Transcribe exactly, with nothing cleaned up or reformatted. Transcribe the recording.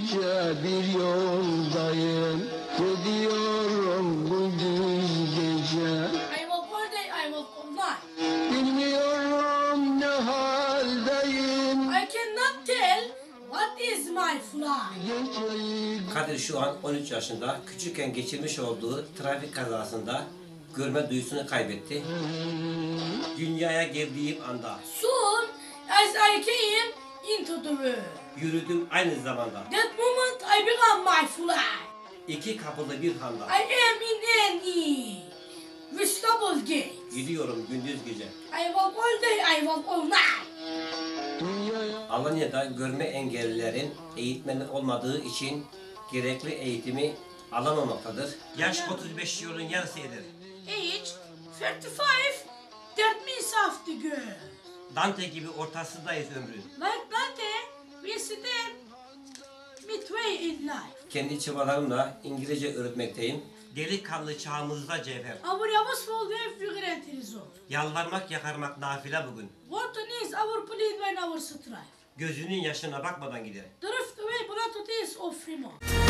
yüce bir yoldayım, gidiyorum gündüz gece. I walk all day, I walk all night. Bilmiyorum ne haldeyim. I cannot tell what is my fly. Geceyi Kadir şu an on üç yaşında. Küçükken geçirmiş olduğu trafik kazasında görme duyusunu kaybetti. Dünyaya geldiğim anda Soon as I came into the world, yürüdüm aynı zamanda. that moment I become my fly. İki kapılı bir handa. I am in an E with double gate. Gidiyorum gündüz gece. I walk all day, I walk all night. dünyaya Alanya'da görme engellilerin eğitmeni olmadığı için gerekli eğitimi alamamaktadır. Yaş otuz beş yılın yarısı eder. Age thirty-five, that means half the girl. Dante gibi ortasındayız ömrün. Like Dante, we stand midway in life. Kendi çabalarımla İngilizce öğretmekteyim. Delikanlı çağımızda cevher. Our youngest will have figurant result. Yalvarmak yakarmak nafile bugün. What is our plead when our strife? Gözünün yaşına bakmadan gider. Drift away blood to this of Fremont.